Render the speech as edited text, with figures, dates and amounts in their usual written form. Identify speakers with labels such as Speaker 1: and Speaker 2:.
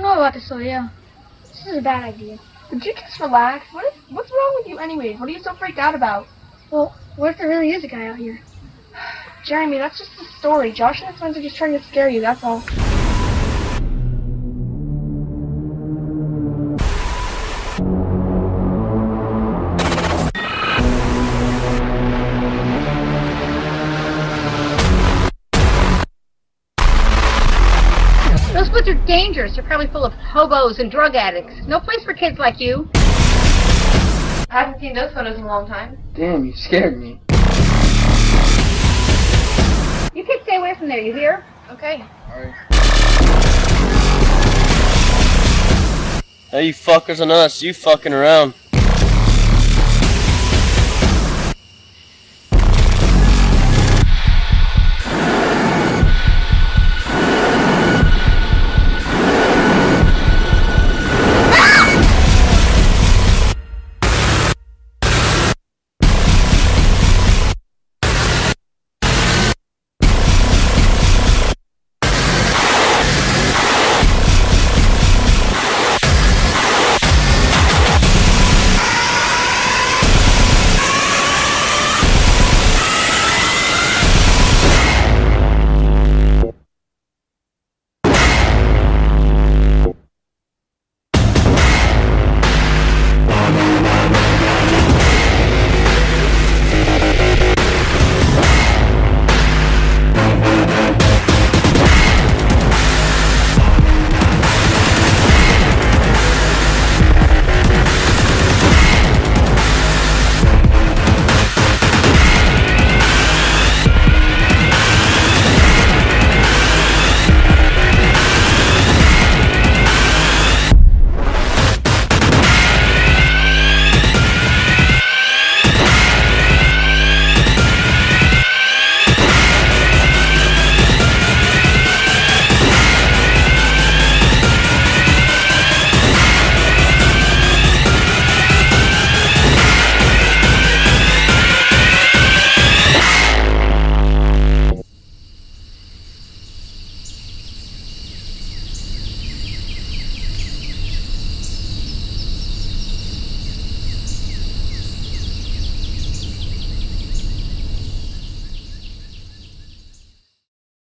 Speaker 1: know about this, so yeah. This is a bad idea.
Speaker 2: Would you just relax? What's wrong with you anyways? What are you so freaked out about?
Speaker 1: Well, what if there really is a guy out here?
Speaker 2: Jeremy, that's just a story. Josh and his friends are just trying to scare you, that's all.
Speaker 3: Those woods are dangerous. They're probably full of hobos and drug addicts. No place for kids like you.
Speaker 2: I haven't seen those photos in a long time.
Speaker 4: Damn, you scared me.
Speaker 3: You kids stay away from there, you hear?
Speaker 2: Okay.
Speaker 4: Alright.
Speaker 5: Hey, you fuckers on us. You fucking around.